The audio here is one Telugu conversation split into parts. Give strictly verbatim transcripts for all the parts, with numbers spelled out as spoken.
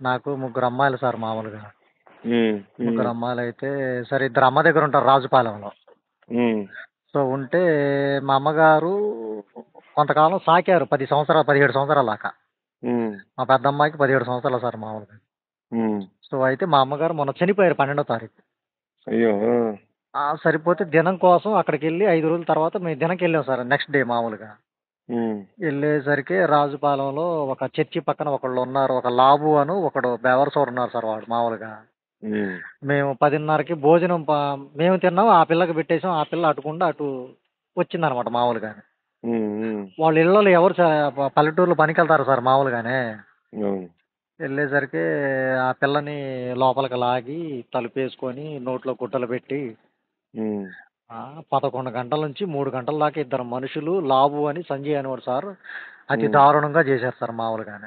నాకు ముగ్గురు అమ్మాయిలు సార్ మామూలుగా. హ్మ్. హ్మ్. ముగ్గురు అమ్మాయిలైతే సరే ఇద్దరు అమ్మ దగ్గర ఉంటారు రాజుపాలెంలో. హ్మ్. సో, ఉంటే మా అమ్మగారు కొంతకాలం సాకారు పది సంవత్సరాలు, పదిహేడు సంవత్సరాల దాకా. హ్మ్. మా పెద్దమ్మాయికి పదిహేడు సంవత్సరాలు సార్ మామూలుగా. హ్మ్. సో, అయితే మా అమ్మగారు మొన్న చనిపోయారు పన్నెండో తారీఖు. అయ్యో! ఆ! ఆ! సరిపోతే దినం కోసం అక్కడికెళ్ళి ఐదు రోజుల తర్వాత మేము దినంకెళ్ళాం సార్ నెక్స్ట్ డే మామూలుగా. హ్మ్. ఎళ్ళేసరికి రాజుపాలెంలో ఒక చర్చి పక్కన ఒకళ్ళున్నారు. ఒక లాబు అను, ఒకడు బెవరసోడున్నారు సార్ వాడు మామూలుగా. హ్మ్. మేము 10:30కి భోజనం ప మేము తిన్నాం. ఆ పిల్లకి పెట్టేసాం. ఆ పిల్ల అటుగుండా అటు వచ్చిందనమాట మామూలుగానే. హ్మ్. హ్మ్. వాళ్ళ ఇళ్ళలో ఎవరు చ ప పల్లెటూరులో పనికెళ్తారు సార్ మామూలుగానే. అవును. ఎళ్ళేసరికి ఆ పిల్లని లోపలికి లాగి తలుపేసుకొని నోట్లో గుడ్డలు పెట్టి హ్మ్. ఆ! పదకొండు గంటల నుంచి మూడు గంటల దాకా ఇద్దరు మనుషులు లాబు అని, సంజయ్ అనేవాడు సార్ అతి హ్మ్. దారుణంగా చేశారు సార్ మామూలుగానే.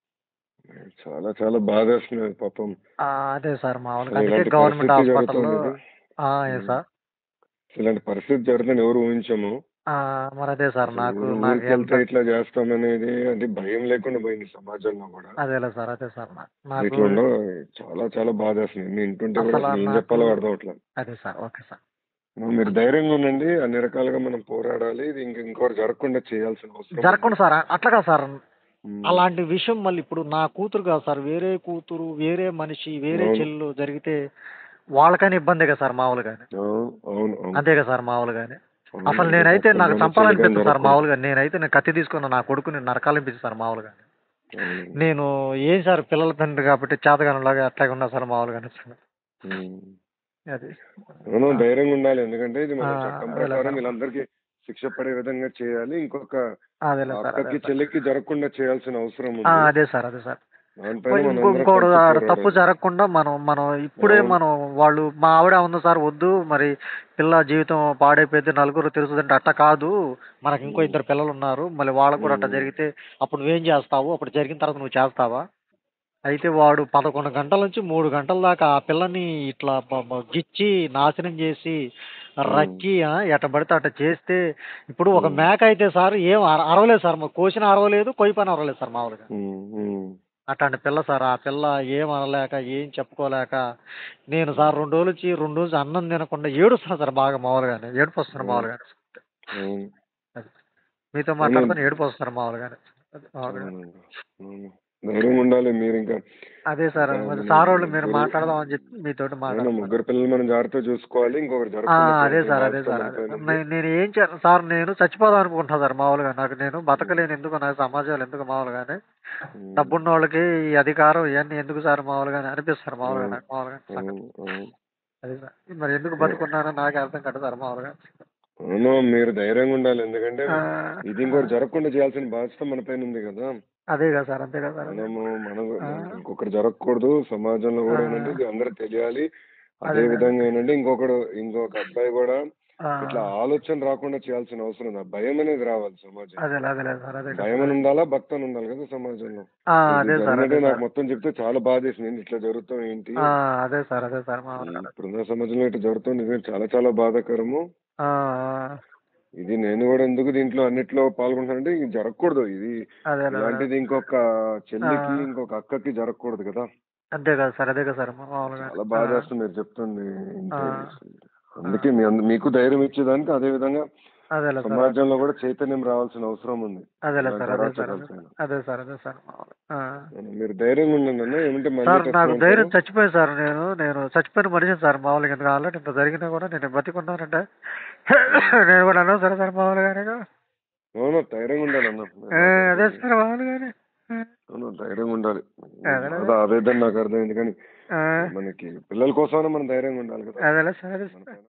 చాలా చాలా బాధేస్తుంది పాపం. ఆ! అదే సార్ మామూలుగా. అసలు అందుకే ఇలాంటి గవర్నమెంట్ పరిస్థితి హాస్పిటల్‌లో జరుగుతోందిది. ఆ! ఏ హ్మ్. సార్? ఇలాంటి పరిస్థితి జరుగుతుందని ఎవరు ఊహించము. ఆ! మరదే సార్ అసలు నాకు ఊరు నాకు ఎంత ఊరికెళ్తే ఇట్లా చేస్తామనేది అది భయం లేకుండా పోయింది సమాజంలో గూడా. అదేలే సార్. అదే సార్. నా నాకు ఇట్లుండో చాలా చాలా బాధేస్తుంది. ఇన్ని వింటుంటే గూడా అసల అసలు ఏం నాకు జెప్పాలో అర్థం అవ్వట్లేదు. అదే సార్. Okay sir. మీరు ధైర్యంగా ఉండండి. అన్ని రకాలుగా మనం పోరాడాలి. ఇది ఇంక ఇంకోటి జరగకుండా చేయాల్సిన అవసరం ఉంది. జరగకుండా సార్ అట్లా కాదు సార్. హ్మ్. అలాంటి విషయం మళ్ళీ ఇప్పుడు నా కూతురు కాదు సార్. వేరే కూతురు, వేరే మనిషి, వేరే అవును. చెల్లు జరిగితే వాళ్ళకైనా ఇబ్బందే కదా సార్ మామూలుగానే. అవును. అవును. అవును. అంతే కదా సార్ మామూలుగానే. అవును. అసలు ఇటు నేనైతే అక్కకి నాకు గాని, చెల్లికి గాని చంపాలనిపిస్తది సార్ జరగకూడదు. మామూలుగా. నేనైతే నేను కత్తి తీసుకొని నా కొడుకుని నరకాలనిపిస్తది సార్ మామూలుగానే. అవునండి. నేను ఏం సార్ పిల్లల తండ్రి కాబట్టి చేతగానిలాగా అట్లాగే ఉన్నా సార్ మామూలుగానే సార్. హ్మ్. అది. అవును. ఆ! ధైర్యంగా ఉండాలి. ఎందుకంటే ఇది ఆ! మన చట్టం అదేలే ప్రకారం సార్. వీళ్ళందరికీ శిక్ష పడే విధంగా చేయాలి. ఇంకొక అదేలే సార్. అదే అక్కకి, సార్. చెల్లికి జరగకుండా చేయాల్సిన అవసరం ఆ! ఉంది. అదే సార్. అదే సార్. దానిపైన ఇంకో మనందరం ఇంకోటి కలిసి ఆడ తప్పు పోరాడాలి. జరగకుండా మనం మనం ఇప్పుడే అవును. మనం వాళ్ళు మా ఆవిడ ఉంది సార్ వద్దు మరి పిల్ల జీవితం పాడైపోద్ది నలుగురు తెలుస్తదంటే అట్టా కాదు. మనకి ఇంకో హ్మ్. ఇద్దరు పిల్లలున్నారు. మళ్ళీ వాళ్ళకి కూడా అట్టా హ్మ్. జరిగితే అప్పుడు నువ్వేం చేస్తావు? అప్పుడు జరిగిన తర్వాత నువ్వు చేస్తావా? అయితే వాడు పదకొండు గంటల నుంచి మూడు గంటల దాకా ఆ పిల్లని ఇట్లా బ బ గిచ్చి, నాశనం చేసి, హ్మ్. రక్కి ఆ! ఎట్ట పడితే అట్ట చేస్తే ఇప్పుడు ఒక హ్మ్. మేక అయితే సార్ ఏం అర అరవలేదు సార్. కోసినా అరవలేదు, కొయ్యపోయినా అరవలేదు సార్ మామూలుగా. హ్మ్. హ్మ్. అట్లాంటి పిల్ల సార్. ఆ పిల్ల ఏం అనలేక, ఏం చెప్పుకోలేక, నేను సార్ హ్మ్. రెండు రోజులొచ్చి రెండు రోజులు అన్నం తినకుండా ఏడుస్తున్నా సార్ బాగా మామూలుగానే. ఏడుపొస్తుంది అవును. మామూలుగానే. అవును. అది. మీతో అవును. మాట్లాడుతుంటే ఏడుపొస్తుంది మామూలుగానే. అది మామూలుగా. అవునండి. అవును. ధైర్యంగా ఉండాలి మీరింకా. అదే సార్. ఇంకా మరి మన సారోళ్ళు మీరు ముగ్గురు మాట్లాడదాం అని చెప్పి మీతోటి అవును. మాట్లాడుతున్నాను. ముగ్గురు పిల్లల్ని మనం జాగ్రత్తగా చూసుకోవాలి. ఇంకొకటి ఆ! జరగకుండా అదే చేయాల్సిన సార్. అదే బాధ్యత సార్. మన అదే సార్. పైనుంది. నే నేను ఏం చే సార్ నేను చచ్చిపోదాం అనుకుంటున్నా సార్ మామూలుగా. నాకు నేను హ్మ్. బతకలేను ఎందుకు నాకు సమాజంలో ఎందుకు మామూలుగానే. హ్మ్. డబ్బున్నోళ్ళకి ఈ అధికారం ఇయన్నీ ఎందుకు సార్ మామూలుగానే అనిపిస్తుంది మామూలుగా అవును. నాకు మామూలుగా అవును. సంగతి. అవును. అది సార్. మరి ఎందుకు అదే. బతుకున్నానో నాకే అర్థం కాదు సార్ మామూలుగా. అవును. మీరు ధైర్యంగా ఉండాలి. ఎందుకంటే ఆ! ఇది ఆ! ఇంకోటి జరగకుండా చేయాల్సిన బాధ్యత మన పైనుంది గదా! అదే కదా సార్. అంతే కదా సార్. అదే. మనము మనం ఆ! మనకి ఇంకొకటి జరగకూడదు. సమాజంలో ఆ! గూడా ఏంటంటే ఇది అందరికి తెలియాలి. అదే అదే అదే. విధంగా ఏంటంటే ఇంకొకడు ఇంకొక అబ్బాయి గూడా ఆ! ఇట్లా ఆలోచన రాకుండా చేయాల్సిన అవసరం ఉంది. ఆ భయం అనేది రావాలి సమాజంలో. అదేలే అదేలే సార్. అదే కదా సార్. భయమని అదే. ఉండాలా? భక్తని ఉండాలి గదా సమాజంలో. ఆ! ఇది అదే సార్. జరిగినట్టే అదే నాకు సార్. మొత్తం చెప్తే చాలా బాధేసింది. ఏంటి ఇట్లా జరుగుతాం ఏంటి ఆ! అని. అదే సార్. అదే సార్. ఈ మామూలుగా. ఇప్పుడున్న సమాజంలో ఇట్లా జరుగుతుంది నిజంగా చాలా చాలా బాధాకరము. ఆ! ఆ! ఇది నేను గూడా ఎందుకు దీంట్లో అన్నిట్లో పాల్గొంటున్నానంటే ఇది జరగకూడదు. ఇది అదేలే అదేలే. ఇలాంటిది ఇంకొక ఆ! చెల్లికి, ఇంకొక అక్కకి జరగకూడదు కదా! అంతే కదా సార్. అదే కదా సార్ మామూలుగానే. చాలా ఆ! బాధేస్తుంది మీరు చెప్తుంది ఆ! వింటే. ఆ! అందుకే మీ అంద మీకు ధైర్యం ఇచ్చేదానికి అదే విధంగా అదేలే సార్. అదే. సమాజంలో గూడా చైతన్యం రావాల్సిన అవసరం ఉంది. అదేలే ఇలాంటి సార్. అదే సార్. అదే సార్. అరాచకాలపైన. అదే సార్. అదే సార్. మామూలుగా. ఆ! అవును. మీరు ధైర్యంగా ఉండండన్నా. ఏమంటే మళ్ళీ సార్ టెస్ట్‌లో నాకు ఉంటారు. ధైర్యం చచ్చిపోయింది సార్ నేను. నేను చచ్చిపోయిన మనిషిని సార్ మామూలుగా. ఎందుకు ఆల్రెడీ ఇంత జరిగినా కూడా నేను బతికున్నానంటే హ్మ్. నేను కూడా అనవసరం సార్ మామూలుగానే. అవును. ధైర్యంగా ఉండాలన్న. ఆ! అదే నాకర్థమైంది. సార్ మామూలుగానే. ఆ! అవును. ధైర్యంగా ఉండాలి. మీ బాధ అదేలే. ఆవేదన నాకర్థమైంది. కానీ ఆ! మనకి పిల్లల కోసమైనా మనం ధైర్యంగా ఉండాలి కదా! అదేలే సార్. అదే మన సార్. పైన